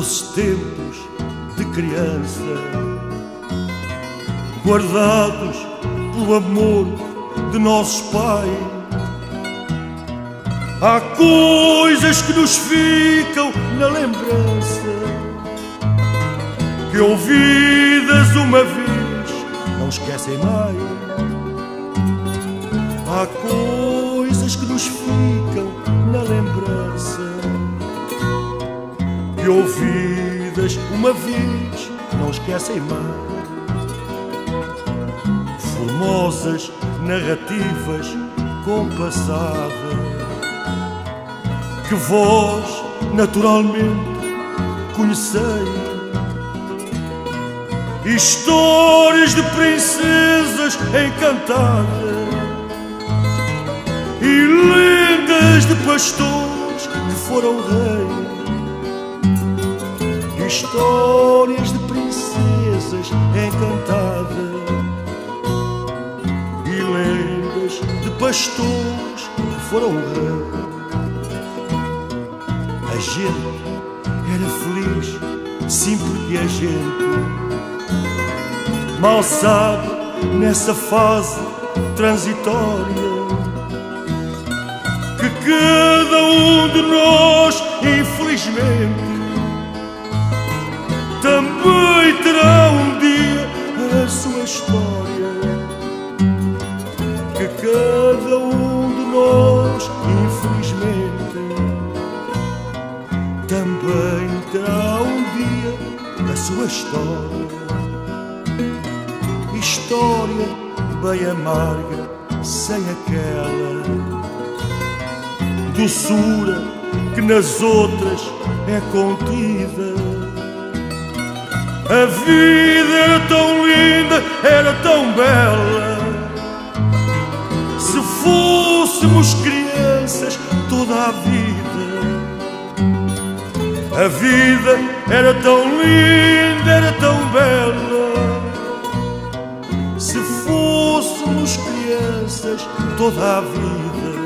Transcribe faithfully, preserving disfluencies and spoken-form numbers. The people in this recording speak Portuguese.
doces tempos de criança, guardados pelo amor de nosso Pai. Há coisas que nos ficam na lembrança, que ouvidas uma vez não esquecem mais. Há coisas que nos ficam na lembrança, que ouvidas uma vez não esquecem mais. Formosas narrativas compassadas, que vós naturalmente conheceis. Histórias de princesas encantadas e lendas de pastores que foram reis. Histórias de princesas encantadas e lendas de pastores que foram reis. A gente era feliz, sim, porque a gente mal sabe nessa fase transitória que cada um de nós, infelizmente, também terá um dia a sua história. Que cada um de nós, infelizmente, também terá um dia a sua história. História bem amarga, sem aquela doçura que nas outras é contida. A vida era tão linda, era tão bela, se fôssemos crianças toda a vida. A vida era tão linda, era tão bela, se fôssemos crianças toda a vida.